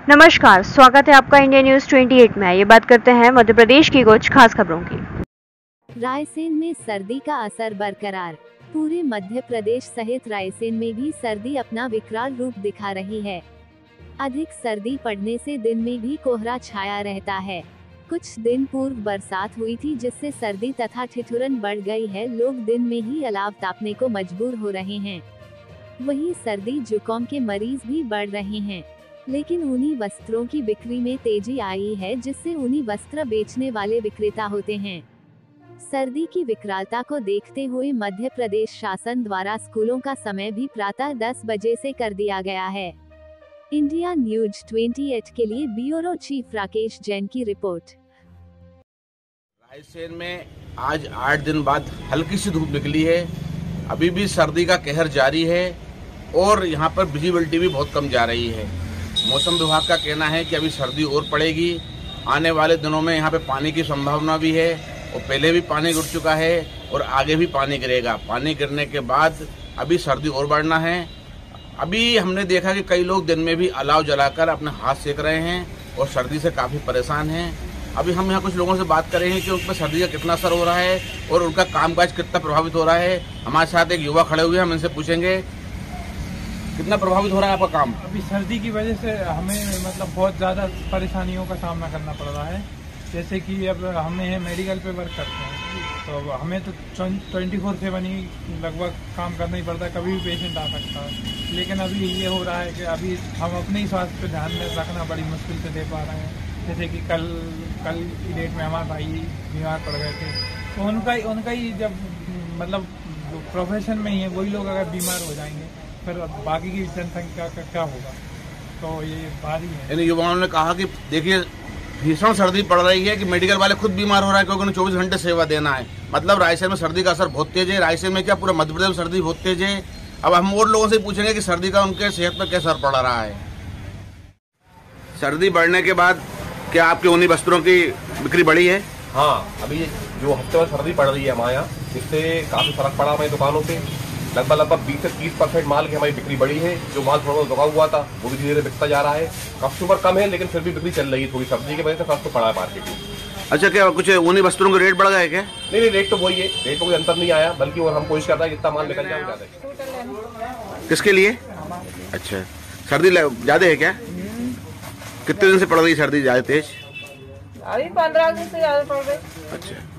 नमस्कार, स्वागत है आपका इंडिया न्यूज 28 में। ये बात करते हैं मध्य प्रदेश की कुछ खास खबरों की। रायसेन में सर्दी का असर बरकरार। पूरे मध्य प्रदेश सहित रायसेन में भी सर्दी अपना विकराल रूप दिखा रही है। अधिक सर्दी पड़ने से दिन में भी कोहरा छाया रहता है। कुछ दिन पूर्व बरसात हुई थी, जिससे सर्दी तथा ठिठुरन बढ़ गई है। लोग दिन में ही अलाव तापने को मजबूर हो रहे हैं। वहीं सर्दी जुकाम के मरीज भी बढ़ रहे हैं। लेकिन ऊनी वस्त्रों की बिक्री में तेजी आई है, जिससे ऊनी वस्त्र बेचने वाले विक्रेता होते हैं। सर्दी की विकरालता को देखते हुए मध्य प्रदेश शासन द्वारा स्कूलों का समय भी प्रातः 10 बजे से कर दिया गया है। इंडिया न्यूज 28 के लिए ब्यूरो चीफ राकेश जैन की रिपोर्ट। रायसेन में आज 8 दिन बाद हल्की सी धूप निकली है। अभी भी सर्दी का कहर जारी है और यहाँ पर विजिबिलिटी भी बहुत कम जा रही है। मौसम विभाग का कहना है कि अभी सर्दी और पड़ेगी। आने वाले दिनों में यहाँ पे पानी की संभावना भी है और पहले भी पानी गिर चुका है और आगे भी पानी गिरेगा। पानी गिरने के बाद अभी सर्दी और बढ़ना है। अभी हमने देखा कि कई लोग दिन में भी अलाव जलाकर अपने हाथ सेक रहे हैं और सर्दी से काफ़ी परेशान हैं। अभी हम यहाँ कुछ लोगों से बात करेंगे कि उन पर सर्दी का कितना असर हो रहा है और उनका कामकाज कितना प्रभावित हो रहा है। हमारे साथ एक युवा खड़े हुए हैं, हम इनसे पूछेंगे कितना प्रभावित हो रहा है आपका काम। अभी सर्दी की वजह से हमें बहुत ज़्यादा परेशानियों का सामना करना पड़ रहा है। जैसे कि अब हमें मेडिकल पे वर्क करते हैं, तो हमें तो 24/7 ही लगभग काम करना ही पड़ता है। कभी भी पेशेंट आ सकता है। लेकिन अभी ये हो रहा है कि अभी हम अपने ही स्वास्थ्य पे ध्यान में रखना बड़ी मुश्किल से दे पा रहे हैं। जैसे कि कल की डेट में हमारे भाई बीमार पड़ गए थे, तो उनका ही जब प्रोफेशन में ही है, वही लोग अगर बीमार हो जाएंगे फिर बाकी की जनसंख्या का क्या होगा। तो ये भारी है। इन युवाओं ने कहा कि देखिए भीषण सर्दी पड़ रही है कि मेडिकल वाले खुद बीमार हो रहा है क्योंकि उन्हें 24 घंटे सेवा देना है। मतलब रायसेन में सर्दी का असर बहुत तेज है। रायसेन में क्या पूरा मध्य प्रदेश में सर्दी बहुत तेज है। अब हम और लोगों से पूछेंगे कि सर्दी का उनके सेहत पर कैसा असर पड़ रहा है। सर्दी बढ़ने के बाद क्या आपके ऊनी वस्त्रों की बिक्री बढ़ी है? हाँ, अभी जो हफ्ते में सर्दी पड़ रही है हमारे यहाँ, इससे काफी फर्क पड़ा हमारी दुकानों पे। लगभग 20 से 30% माल की हमारी बिक्री बढ़ी है। जो माल थोड़ा रुका हुआ था वो भी धीरे धीरे बिकता जा रहा है। कस्टमर कम है लेकिन फिर भी बिक्री चल रही है। थोड़ी सर्दी की वजह से सस्ता पड़ा है मार्केट में। अच्छा, क्या कुछ ऊनी वस्त्रों के रेट बढ़ गए क्या? नहीं, रेट तो वही है, रेट में कोई अंतर नहीं आया, बल्कि और हम कोशिश कर रहे हैं जितना माल निकल जाए ज्यादा। किसके लिए? अच्छा, सर्दी ज्यादा है क्या? कितने दिन से पड़ रही सर्दी ज्यादा तेज? अभी 15 दिन से ज्यादा पड़ रही। अच्छा।